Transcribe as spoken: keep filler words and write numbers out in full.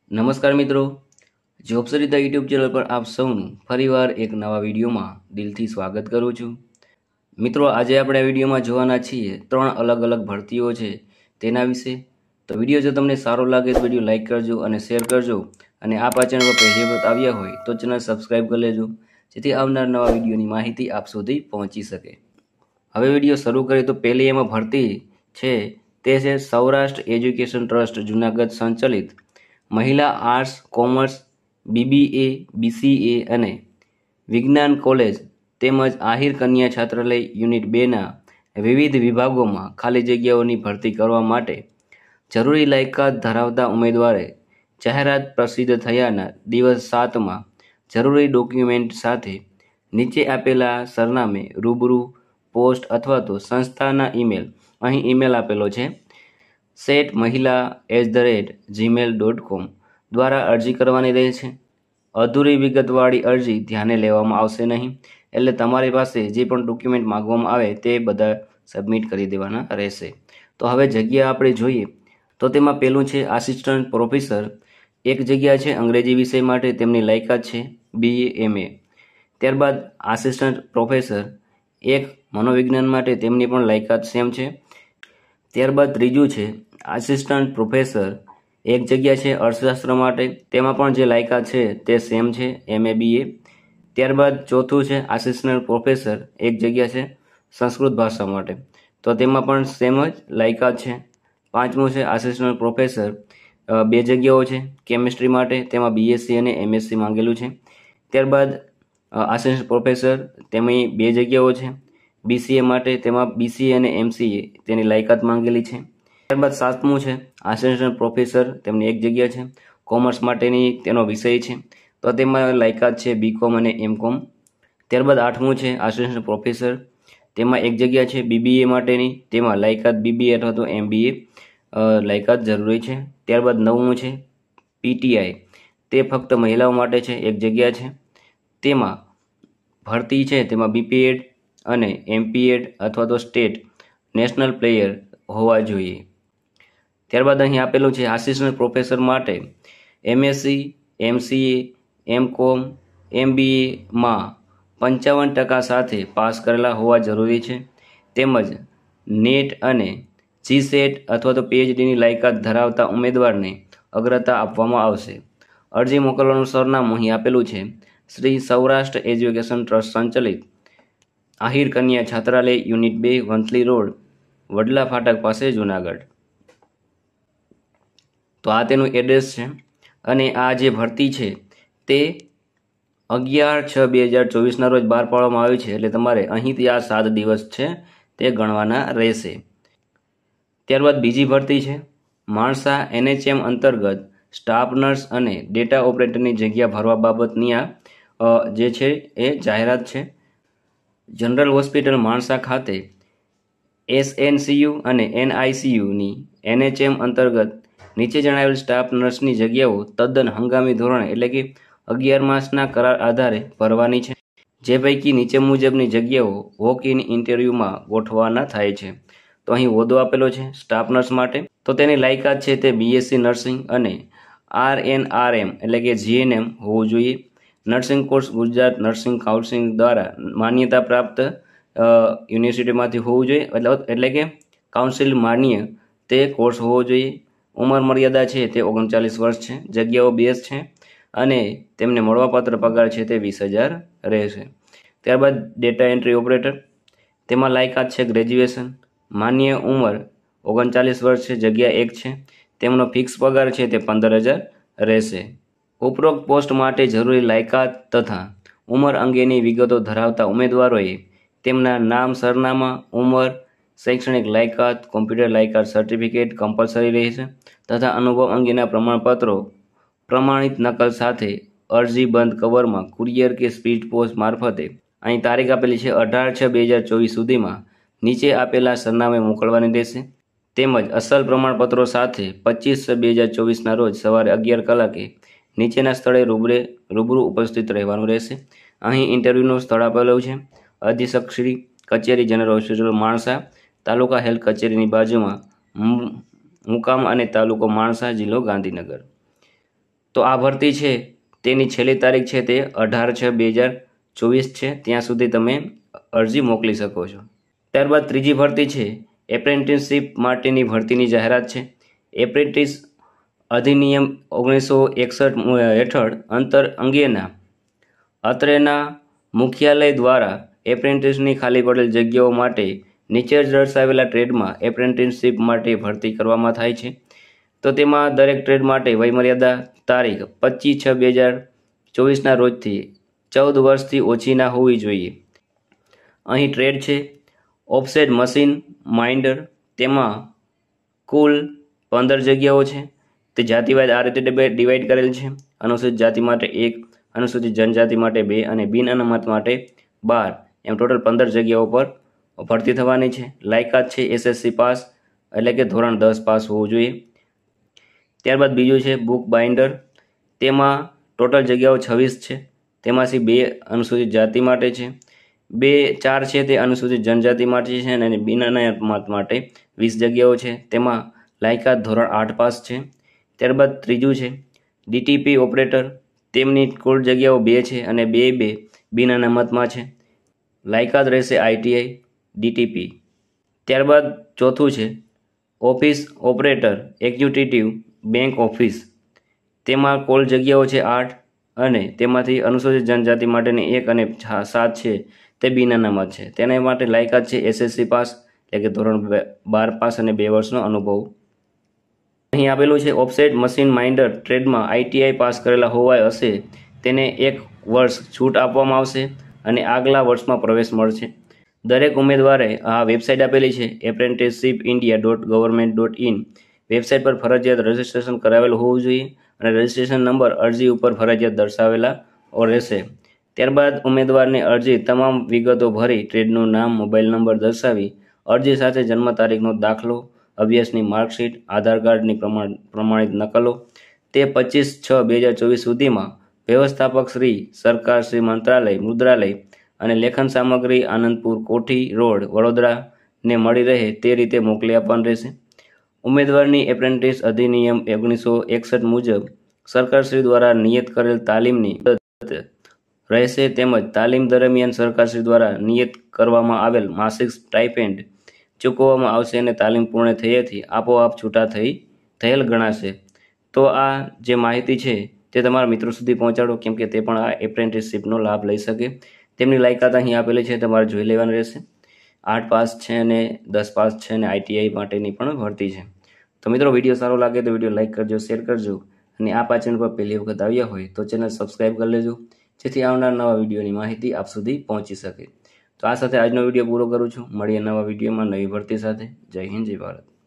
નમસ્કાર મિત્રો, job Sarita YouTube channel પર આપ સૌનું ફરીવાર એક નવા વિડીયોમાં દિલથી સ્વાગત કરું છું। મિત્રો, આજે આપણે આ વિડીયોમાં જોવાના છીએ ત્રણ અલગ અલગ ભરતીઓ છે તેના વિશે। તો વિડીયો જો તમને સારો લાગે તો વિડીયો લાઇક કરજો અને શેર કરજો, અને આપ આ ચેનલ પર પહેલી વખત આવ્યા હોય તો ચેનલ સબસ્ક્રાઈબ કરી લેજો, જેથી આવનાર નવા વિડીયોની માહિતી આપ સુધી પહોંચી શકે। હવે વિડીયો શરૂ કરીએ તો પહેલી એમાં ભરતી છે તે છે સૌરાષ્ટ્ર એજ્યુકેશન ટ્રસ્ટ જૂનાગઢ સંચાલિત મહિલા આર્ટ્સ, કોમર્સ, બીબીએ, બીસીએ અને વિજ્ઞાન કોલેજ તેમજ આહિર કન્યા છાત્રાલય યુનિટ બેના વિવિધ વિભાગોમાં ખાલી જગ્યાઓની ભરતી કરવા માટે જરૂરી લાયકાત ધરાવતા ઉમેદવારે જાહેરાત પ્રસિદ્ધ થયાના દિવસ સાતમાં જરૂરી ડોક્યુમેન્ટ સાથે નીચે આપેલા સરનામે રૂબરૂ, પોસ્ટ અથવા તો સંસ્થાના ઈમેલ, અહીં ઈમેલ આપેલો છે સેટ મહિલા at the rate Gmail dot com દ્વારા અરજી કરવાની રહેશે। અધૂરી વિગતવાળી અરજી ધ્યાને લેવામાં આવશે નહીં, એટલે તમારી પાસે જે પણ ડોક્યુમેન્ટ માગવામાં આવે તે બધા સબમિટ કરી દેવાના રહેશે। તો હવે જગ્યા આપણે જોઈએ તો તેમાં પહેલું છે આસિસ્ટન્ટ પ્રોફેસર, એક જગ્યા છે અંગ્રેજી વિષય માટે, તેમની લાયકાત છે બીએ એમએ। ત્યારબાદ આસિસ્ટન્ટ પ્રોફેસર એક મનોવિજ્ઞાન માટે, તેમની પણ લાયકાત સેમ છે। ત્યારબાદ ત્રીજું છે આસિસ્ટન્ટ પ્રોફેસર એક જગ્યા છે અર્થશાસ્ત્ર માટે, તેમાં પણ જે લાયકાત છે તે સેમ છે એમએ બીએ। ત્યારબાદ ચોથું છે આસિસ્ટન્ટ પ્રોફેસર એક જગ્યા છે સંસ્કૃત ભાષા માટે, તો તેમાં પણ સેમ જ લાયકાત છે। પાંચમું છે આસિસ્ટન્ટ પ્રોફેસર બે જગ્યાઓ છે કેમિસ્ટ્રી માટે, તેમાં બીએસસી અને એમએસસી માંગેલું છે। ત્યારબાદ આસિસ્ટન્ટ પ્રોફેસર તેમાં બે જગ્યાઓ છે બીસીએ માટે, તેમાં બીસીએ અને એમસીએ તેની લાયકાત માંગેલી છે। ત્યારબાદ સાતમું છે આસિસ્ટન્ટ પ્રોફેસર, તેમની એક જગ્યા છે કોમર્સ માટેની, તેનો વિષય છે તો તેમાં લાયકાત છે બીકોમ અને એમકોમ। ત્યારબાદ આઠમું છે આસિસ્ટન્ટ પ્રોફેસર, તેમાં એક જગ્યા છે બીબીએ માટેની, તેમાં લાયકાત બીબીએ અથવા તો એમબીએ લાયકાત જરૂરી છે। ત્યારબાદ નવમું છે પીટીઆઈ, તે ફક્ત મહિલાઓ માટે છે, એક જગ્યા છે, તેમાં ભરતી છે તેમાં બીપીએડ અને એમપીએડ અથવા તો સ્ટેટ નેશનલ પ્લેયર હોવા જોઈએ। ત્યારબાદ અહીં આપેલું છે આસિસ્ટન્ટ પ્રોફેસર માટે એમએસસી, એમસીએ, એમકોમ, એમબીએમાં પંચાવન ટકા સાથે પાસ કરેલા હોવા જરૂરી છે, તેમજ નેટ અને જીસેટ અથવા તો પીએચડીની લાયકાત ધરાવતા ઉમેદવારને અગ્રતા આપવામાં આવશે। અરજી મોકલવાનું સરનામું અહીં આપેલું છે શ્રી સૌરાષ્ટ્ર એજ્યુકેશન ટ્રસ્ટ સંચાલિત આહિર કન્યા છાત્રાલય યુનિટ બે, વંથલી રોડ, વડલા ફાટક પાસે, જુનાગઢ। તો આ તેનું એડ્રેસ છે, અને આ જે ભરતી છે તે અગિયાર છ બે હજાર ચોવીસના રોજ બહાર પાડવામાં આવી છે, એટલે તમારે અહીંથી આ સાત દિવસ છે તે ગણવાના રહેશે। ત્યારબાદ બીજી ભરતી છે માણસા એનએચએમ અંતર્ગત સ્ટાફ નર્સ અને ડેટા ઓપરેટરની જગ્યા ભરવા બાબતની આ જે છે એ જાહેરાત છે। જનરલ હોસ્પિટલ માણસા ખાતે એસએનસીયુ અને એનઆઈસીયુની એનએચએમ અંતર્ગત નીચે જણાવેલ સ્ટાફ નર્સની જગ્યાઓ તદ્દન હંગામી ધોરણે એટલે કે અગિયાર માસના કરાર આધારે ભરવાની છે, જે પૈકી નીચે મુજબની જગ્યાઓ વોક ઇન ઇન્ટરવ્યૂમાં ગોઠવવાના થાય છે। તો અહીં હોદ્દો આપેલો છે સ્ટાફ નર્સ માટે, તો તેની લાયકાત છે તે બીએસસી નર્સિંગ અને આરએનઆરએમ એટલે કે જીએનએમ હોવું જોઈએ। Nursing course Gujarat nursing council દ્વારા માન્યતા પ્રાપ્ત યુનિવર્સિટીમાંથી હોવું જોઈએ, એટલે એટલે કે કાઉન્સિલ માન્ય તે કોર્સ હોવો જોઈએ। ઉંમર મર્યાદા છે તે ઓગણચાલીસ વર્ષ છે, જગ્યાઓ બેસ છે અને તેમને મળવાપાત્ર પગાર છે તે વીસ હજાર રહેશે। ત્યારબાદ ડેટા એન્ટ્રી ઓપરેટર, તેમાં લાયકાત છે ગ્રેજ્યુએશન, માન્ય ઉંમર ઓગણચાલીસ વર્ષ છે, જગ્યા એક છે, તેમનો ફિક્સ પગાર છે તે પંદર હજાર રહેશે। ઉપરોક્ત પોસ્ટ માટે જરૂરી લાયકાત તથા ઉંમર અંગેની વિગતો ધરાવતા ઉમેદવારોએ તેમના નામ, સરનામા, ઉંમર, શૈક્ષણિક લાયકાત, કોમ્પ્યુટર લાયકાત સર્ટિફિકેટ કમ્પલસરી રહેશે તથા અનુભવ અંગેના પ્રમાણપત્રો પ્રમાણિત નકલ સાથે અરજી બંધ કવરમાં કુરિયર કે સ્પીડ પોસ્ટ મારફતે અહીં તારીખ આપેલી છે અઢાર છ બે હજાર ચોવીસ સુધીમાં નીચે આપેલા સરનામે મોકલવાની રહેશે, તેમજ અસલ પ્રમાણપત્રો સાથે પચીસ છ બે હજાર ચોવીસના રોજ સવારે અગિયાર કલાકે નીચેના સ્થળે રૂબરે રૂબરૂ ઉપસ્થિત રહેવાનું રહેશે। અહીં ઇન્ટરવ્યૂનું સ્થળ આપેલું છે અધિક્ષક શ્રી કચેરી general hospital Mansa, taluka health કચેરીની બાજુમાં, મુકામ અને તાલુકો માણસા, જિલ્લો ગાંધીનગર। તો આ ભરતી છે તેની છેલ્લી તારીખ છે તે અઢાર છ બે હજાર ચોવીસ છે, ત્યાં સુધી તમે અરજી મોકલી શકો છો. ત્યારબાદ ત્રીજી ભરતી છે એપ્રેન્ટિસશીપ માટેની ભરતીની જાહેરાત છે. એપ્રેન્ટિસ અધિનિયમ ઓગણીસો એકસઠ હેઠળ અંતર અંગેના અત્રેના મુખ્યાલય દ્વારા એપ્રેન્ટિસની ખાલી પડેલ જગ્યાઓ માટે નીચે દર્શાવેલા ટ્રેડમાં એપ્રેન્ટિસશીપ માટે ભરતી કરવામાં થાય છે. તો તેમાં દરેક ટ્રેડ માટે વયમર્યાદા તારીખ પચીસ છ બે હજાર ચોવીસના રોજથી ચૌદ વર્ષથી ઓછી ના હોવી જોઈએ. અહીં ટ્રેડ છે ઓફસેટ મશીન માઇન્ડર, તેમાં કુલ પંદર જગ્યાઓ છે. તે જાતિવાદ આ રીતે ડિવાઈડ કરેલ છે: અનુસૂચિત જાતિ માટે એક, અનુસૂચિત જનજાતિ માટે બે અને બિન અનામત માટે બાર, એમ ટોટલ પંદર જગ્યાઓ પર ભરતી થવાની છે. લાયકાત છે એસએસસી પાસ એટલે કે ધોરણ દસ પાસ હોવું જોઈએ. ત્યારબાદ બીજું છે બુક બાઇન્ડર, તેમાં ટોટલ જગ્યાઓ છવ્વીસ છે. તેમાંથી બે અનુસૂચિત જાતિ માટે છે, બે ચાર છે તે અનુસૂચિત જનજાતિ માટે છે અને બિન અનામત માટે વીસ જગ્યાઓ છે. તેમાં લાયકાત ધોરણ આઠ પાસ છે. ત્યારબાદ ત્રીજું છે ડીટીપી ઓપરેટર, તેમની કુલ જગ્યાઓ બે છે અને બે બે બિન અનામતમાં છે. લાયકાત રહેશે આઈટીઆઈ ડીટીપી. ત્યારબાદ ચોથું છે office operator executive bank office, તેમાં કુલ જગ્યાઓ છે આઠ અને તેમાંથી અનુસૂચિત જનજાતિ માટેની એક અને સાત છે તે બિન અનામત છે. તેના માટે લાયકાત છે એસએસસી પાસ એટલે કે ધોરણ બાર પાસ અને બે વર્ષનો અનુભવ. અહીં આપેલું છે ઓફસેટ મશીન માઇન્ડર ટ્રેડમાં આઈટીઆઈ પાસ કરેલા હોવા હશે તેને એક વર્ષ છૂટ આપવામાં આવશે અને આગલા વર્ષમાં પ્રવેશ મળશે. દરેક ઉમેદવારે આ વેબસાઇટ આપેલી છે apprenticeship India dot government dot in, website પર ફરજિયાત રજિસ્ટ્રેશન કરાવેલું હોવું જોઈએ અને રજિસ્ટ્રેશન નંબર અરજી ઉપર ફરજિયાત દર્શાવેલા રહેશે. ત્યારબાદ ઉમેદવારની અરજી તમામ વિગતો ભરી ટ્રેડનું નામ, મોબાઈલ નંબર દર્શાવી અરજી સાથે જન્મ તારીખનો દાખલો, અભ્યાસની માર્કશીટ, આધાર કાર્ડની પ્રમાણ પ્રમાણિત નકલો તે પચીસ છ બે હજાર ચોવીસ સુધીમાં વ્યવસ્થાપક શ્રી, સરકાર શ્રી મંત્રાલય, મુદ્રાલય અને લેખન સામગ્રી આનંદપુર કોઠી રોડ, વડોદરાને મળી રહે તે રીતે મોકલી આપવાનું રહેશે. ઉમેદવારની એપ્રેન્ટિસ અધિનિયમ ઓગણીસો એકસઠ મુજબ સરકારશ્રી દ્વારા નિયત કરેલ તાલીમની રહેશે તેમજ તાલીમ દરમિયાન સરકારશ્રી દ્વારા નિયત કરવામાં આવેલ માસિક સ્ટાઇપેન્ડ ચૂકવવામાં આવશે અને તાલીમ પૂર્ણ થયેથી આપોઆપ છૂટા થઈ થયેલ ગણાશે. તો આ જે માહિતી છે તે તમારા મિત્રો સુધી પહોંચાડો, કેમ કે તે પણ આ એપ્રેન્ટિસશીપનો લાભ લઈ શકે. તેમની લાયકાત અહીં આપેલી છે, તમારે જોઈ લેવાની રહેશે. આઠ પાસ છે અને દસ પાસ છે અને આઈટીઆઈ માટેની પણ ભરતી છે. તો મિત્રો વિડીયો સારો લાગે તો વિડીયો લાઇક કરજો, શેર કરજો અને આ ચેનલ પર પહેલી વખત આવ્યા હોય તો ચેનલ સબસ્ક્રાઈબ કરી લેજો, જેથી આવનાર નવા વિડીયોની માહિતી આપ સુધી પહોંચી શકે. તો આ સાથે આજનો વિડીયો પૂરો કરું છું. મળીએ નવા વિડીયોમાં નવી ભરતી સાથે. જય હિન્દ, જય ભારત.